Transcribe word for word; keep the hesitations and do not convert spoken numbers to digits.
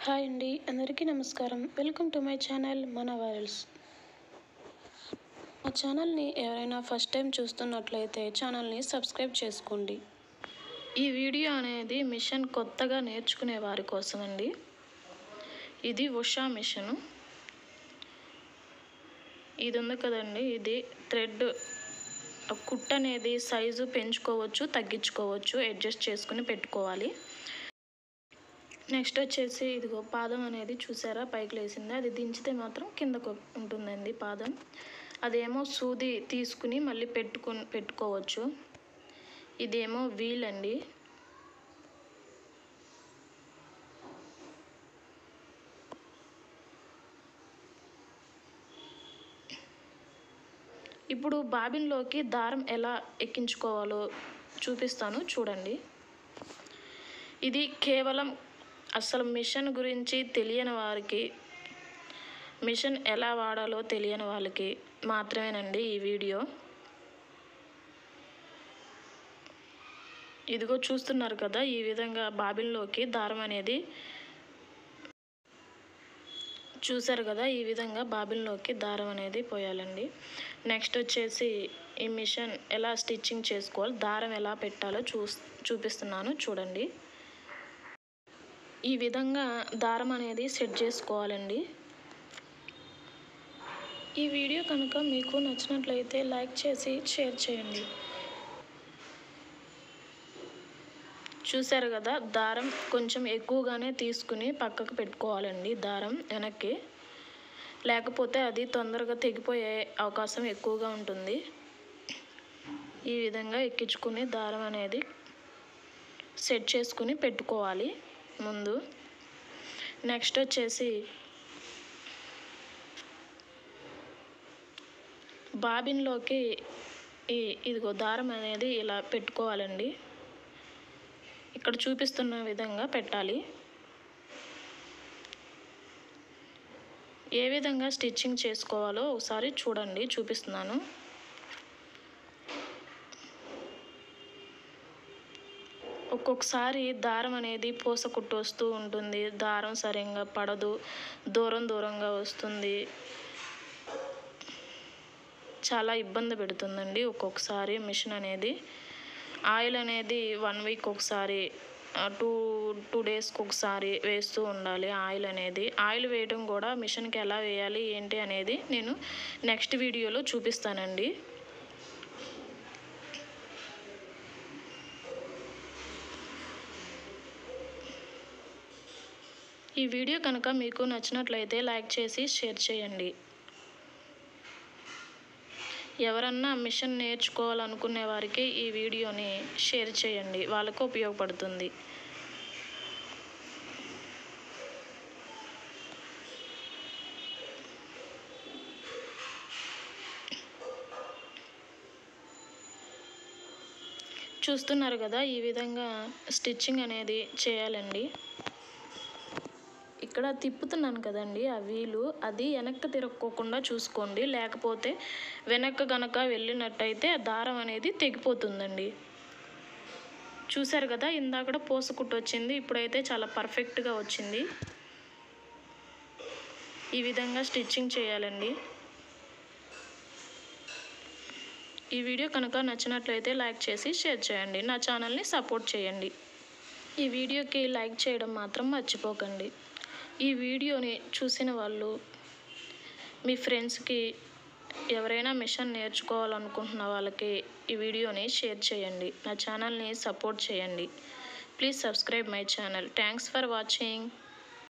Hi అండి, అందరికీ నమస్కారం. వెల్కమ్ టు మై ఛానల్ మన వైరల్స్. మా ఛానల్ని ఎవరైనా ఫస్ట్ టైం చూస్తున్నట్లయితే ఛానల్ని సబ్స్క్రైబ్ చేసుకోండి. ఈ వీడియో అనేది మిషన్ కొత్తగా నేర్చుకునే వారి కోసం అండి. ఇది ఉషా మిషను. ఇది ఉంది కదండి, ఇది థ్రెడ్ కుట్ అనేది సైజు పెంచుకోవచ్చు, తగ్గించుకోవచ్చు, అడ్జస్ట్ చేసుకుని పెట్టుకోవాలి. నెక్స్ట్ వచ్చేసి ఇదిగో పాదం అనేది చూసారా పైకి లేసింది, అది దించితే మాత్రం కిందకు ఉంటుందండి పాదం. అదేమో సూది తీసుకుని మళ్ళీ పెట్టుకుని పెట్టుకోవచ్చు. ఇదేమో వీల్ అండి. ఇప్పుడు బాబిన్లోకి దారం ఎలా ఎక్కించుకోవాలో చూపిస్తాను చూడండి. ఇది కేవలం అసలు మిషన్ గురించి తెలియని వారికి, మిషన్ ఎలా వాడాలో తెలియని వాళ్ళకి మాత్రమేనండి ఈ వీడియో. ఇదిగో చూస్తున్నారు కదా, ఈ విధంగా బాబిన్లోకి దారం అనేది చూసారు కదా, ఈ విధంగా బాబిన్లోకి దారం అనేది పోయాలండి. నెక్స్ట్ వచ్చేసి ఈ మిషన్ ఎలా స్టిచ్చింగ్ చేసుకోవాలి, దారం ఎలా పెట్టాలో చూ చూపిస్తున్నాను చూడండి. ఈ విధంగా దారం అనేది సెట్ చేసుకోవాలండి. ఈ వీడియో కనుక మీకు నచ్చినట్లయితే లైక్ చేసి షేర్ చేయండి. చూసారు కదా, దారం కొంచెం ఎక్కువగానే తీసుకుని పక్కకు పెట్టుకోవాలండి. దారం వెనక్కి, లేకపోతే అది తొందరగా తెగిపోయే అవకాశం ఎక్కువగా ఉంటుంది. ఈ విధంగా ఎక్కించుకుని దారం అనేది సెట్ చేసుకుని పెట్టుకోవాలి ముందు. నెక్స్ట్ వచ్చేసి బాబిన్లోకి ఈ ఇదిగో దారం అనేది ఇలా పెట్టుకోవాలండి. ఇక్కడ చూపిస్తున్న విధంగా పెట్టాలి. ఏ విధంగా స్టిచ్చింగ్ చేసుకోవాలో ఒకసారి చూడండి, చూపిస్తున్నాను. ఒక్కొక్కసారి దారం అనేది పూస కుట్టు వస్తూ ఉంటుంది, దారం సరిగ్గా పడదు, దూరం దూరంగా వస్తుంది, చాలా ఇబ్బంది పెడుతుందండి ఒక్కొక్కసారి మిషన్ అనేది. ఆయిల్ అనేది వన్ వీక్ ఒకసారి, టూ టూ డేస్కి ఒకసారి వేస్తూ ఉండాలి ఆయిల్ అనేది. ఆయిల్ వేయడం కూడా మిషన్కి ఎలా వేయాలి ఏంటి అనేది నేను నెక్స్ట్ వీడియోలో చూపిస్తానండి. ఈ వీడియో కనుక మీకు నచ్చినట్లయితే లైక్ చేసి షేర్ చేయండి. ఎవరన్నా మిషన్ నేర్చుకోవాలనుకునే వారికి ఈ వీడియోని షేర్ చేయండి, వాళ్ళకు ఉపయోగపడుతుంది. చూస్తున్నారు కదా, ఈ విధంగా స్టిచ్చింగ్ అనేది చేయాలండి. ఇక్కడ తిప్పుతున్నాను కదండి ఆ వీలు, అది వెనక్కి తిరక్కోకుండా చూసుకోండి, లేకపోతే వెనక్కి కనుక వెళ్ళినట్టయితే దారం అనేది తెగిపోతుందండి. చూసారు కదా, ఇందాక పూస కుట్టు వచ్చింది, ఇప్పుడైతే చాలా పర్ఫెక్ట్గా వచ్చింది. ఈ విధంగా స్టిచ్చింగ్ చేయాలండి. ఈ వీడియో కనుక నచ్చినట్లయితే లైక్ చేసి షేర్ చేయండి, నా ఛానల్ని సపోర్ట్ చేయండి. ఈ వీడియోకి లైక్ చేయడం మాత్రం మర్చిపోకండి. ఈ వీడియోని చూసిన వాళ్ళు మీ ఫ్రెండ్స్కి, ఎవరైనా మిషన్ నేర్చుకోవాలనుకుంటున్న వాళ్ళకి ఈ వీడియోని షేర్ చేయండి, నా ఛానల్ని సపోర్ట్ చేయండి. Please subscribe my channel. Thanks for watching.